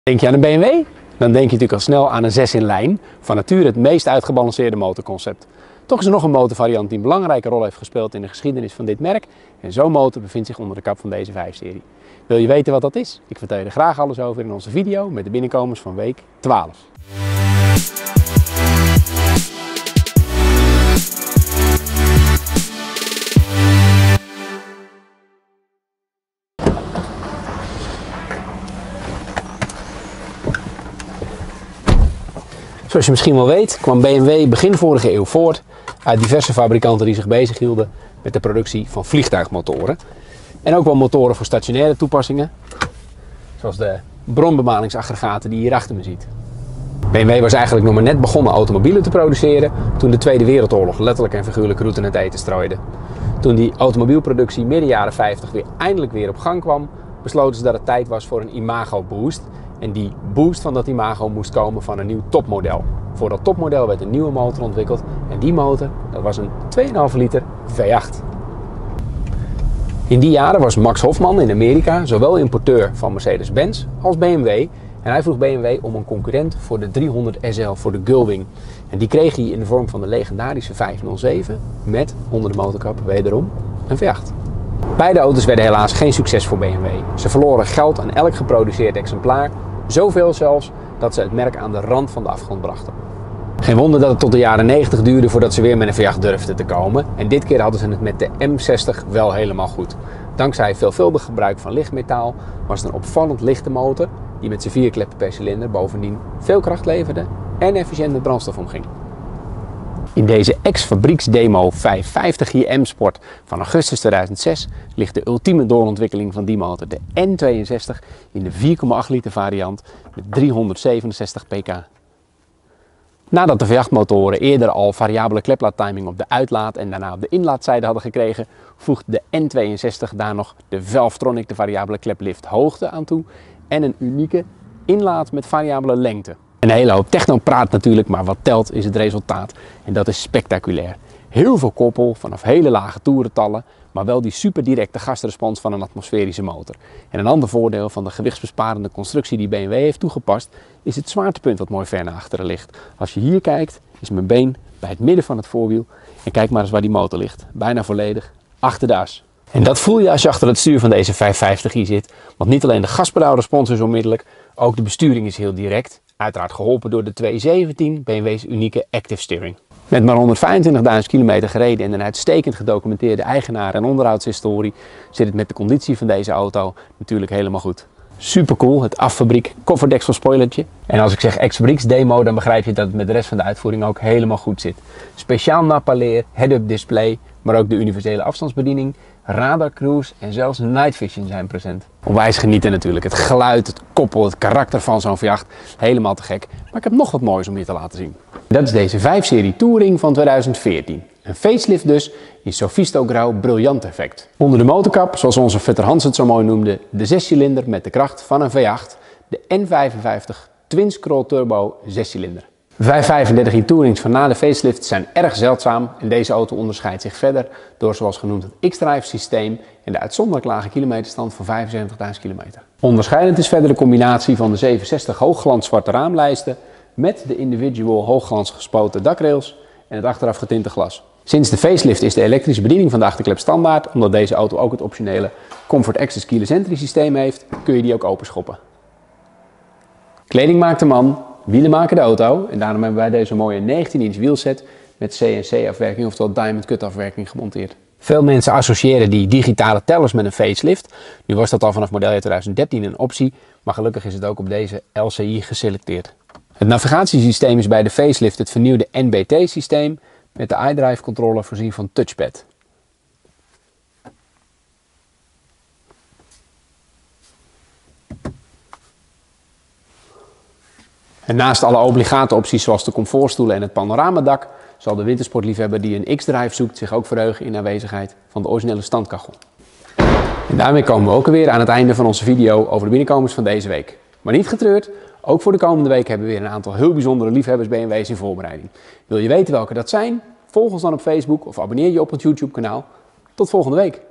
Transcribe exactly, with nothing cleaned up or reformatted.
Denk je aan een B M W? Dan denk je natuurlijk al snel aan een zes in lijn, van nature het meest uitgebalanceerde motorconcept. Toch is er nog een motorvariant die een belangrijke rol heeft gespeeld in de geschiedenis van dit merk. En zo'n motor bevindt zich onder de kap van deze vijf serie. Wil je weten wat dat is? Ik vertel je er graag alles over in onze video met de binnenkomers van week twaalf. Zoals je misschien wel weet kwam B M W begin vorige eeuw voort uit diverse fabrikanten die zich bezighielden met de productie van vliegtuigmotoren. En ook wel motoren voor stationaire toepassingen, zoals de bronbemalingsaggregaten die je hier achter me ziet. B M W was eigenlijk nog maar net begonnen automobielen te produceren toen de Tweede Wereldoorlog letterlijk en figuurlijk roet in het eten strooide. Toen die automobielproductie midden jaren vijftig weer eindelijk weer op gang kwam, besloten ze dat het tijd was voor een imago boost. En die boost van dat imago moest komen van een nieuw topmodel. Voor dat topmodel werd een nieuwe motor ontwikkeld en die motor, dat was een twee komma vijf liter V acht. In die jaren was Max Hoffman in Amerika zowel importeur van Mercedes-Benz als B M W. En hij vroeg B M W om een concurrent voor de driehonderd S L, voor de Gullwing. En die kreeg hij in de vorm van de legendarische vijfhonderdzeven met onder de motorkap wederom een V acht. Beide auto's werden helaas geen succes voor B M W. Ze verloren geld aan elk geproduceerd exemplaar, zoveel zelfs dat ze het merk aan de rand van de afgrond brachten. Geen wonder dat het tot de jaren negentig duurde voordat ze weer met een V acht durfden te komen. En dit keer hadden ze het met de M zestig wel helemaal goed. Dankzij veelvuldig gebruik van lichtmetaal was het een opvallend lichte motor die met zijn vier kleppen per cilinder bovendien veel kracht leverde en efficiënt met brandstof omging. In deze ex-fabrieksdemo vijfhonderdvijftig J M Sport van augustus tweeduizend zes ligt de ultieme doorontwikkeling van die motor, de N tweeënzestig in de vier komma acht liter variant met driehonderdzevenenzestig pk. Nadat de V acht motoren eerder al variabele kleplaattiming op de uitlaat en daarna op de inlaatzijde hadden gekregen, voegt de N tweeënzestig daar nog de Valvetronic, de variabele kleplift hoogte aan toe en een unieke inlaat met variabele lengte. Een hele hoop technopraat natuurlijk, maar wat telt is het resultaat. En dat is spectaculair. Heel veel koppel vanaf hele lage toerentallen, maar wel die super directe gastrespons van een atmosferische motor. En een ander voordeel van de gewichtsbesparende constructie die B M W heeft toegepast, is het zwaartepunt wat mooi ver naar achteren ligt. Als je hier kijkt, is mijn been bij het midden van het voorwiel en kijk maar eens waar die motor ligt. Bijna volledig achter de as. En dat voel je als je achter het stuur van deze vijfhonderdvijftig i zit, want niet alleen de gaspedaalrespons is onmiddellijk, ook de besturing is heel direct. Uiteraard geholpen door de tweehonderdzeventien, B M W's unieke Active Steering. Met maar honderdvijfentwintigduizend kilometer gereden en een uitstekend gedocumenteerde eigenaar en onderhoudshistorie zit het met de conditie van deze auto natuurlijk helemaal goed. Super cool, het affabriek kofferdeksel spoilertje. En als ik zeg ex-fabrieks demo, dan begrijp je dat het met de rest van de uitvoering ook helemaal goed zit. Speciaal napaleer, head-up display, maar ook de universele afstandsbediening, radar cruise en zelfs night vision zijn present. Onwijs genieten natuurlijk, het geluid, het koppel, het karakter van zo'n V acht, helemaal te gek. Maar ik heb nog wat moois om je te laten zien. Dat is deze vijf serie Touring van tweeduizend veertien. Een facelift dus in Sophisto Grauw briljant effect. Onder de motorkap, zoals onze vetter Hans het zo mooi noemde, de zescilinder met de kracht van een V acht, de N vijfenvijftig Twin Scroll Turbo zescilinder. vijfhonderdvijfendertig i Tourings van na de facelift zijn erg zeldzaam en deze auto onderscheidt zich verder door zoals genoemd het X-Drive systeem en de uitzonderlijk lage kilometerstand van vijfenzeventigduizend kilometer. Onderscheidend is verder de combinatie van de zevenenzestig hoogglans zwarte raamlijsten met de individual hoogglans gespoten dakrails en het achteraf getinte glas. Sinds de facelift is de elektrische bediening van de achterklep standaard, omdat deze auto ook het optionele Comfort Access Keyless Entry systeem heeft, kun je die ook openschoppen. Kleding maakt de man, wielen maken de auto en daarom hebben wij deze mooie negentien inch wielset met C N C afwerking, oftewel Diamond Cut afwerking gemonteerd. Veel mensen associëren die digitale tellers met een facelift. Nu was dat al vanaf modeljaar tweeduizend dertien een optie, maar gelukkig is het ook op deze L C I geselecteerd. Het navigatiesysteem is bij de facelift het vernieuwde N B T systeem met de iDrive controller voorzien van touchpad. En naast alle obligate opties zoals de comfortstoelen en het panoramadak, zal de wintersportliefhebber die een X-Drive zoekt zich ook verheugen in aanwezigheid van de originele standkachel. En daarmee komen we ook alweer aan het einde van onze video over de binnenkomers van deze week. Maar niet getreurd, ook voor de komende week hebben we weer een aantal heel bijzondere liefhebbers B M W's in voorbereiding. Wil je weten welke dat zijn? Volg ons dan op Facebook of abonneer je op het YouTube kanaal. Tot volgende week!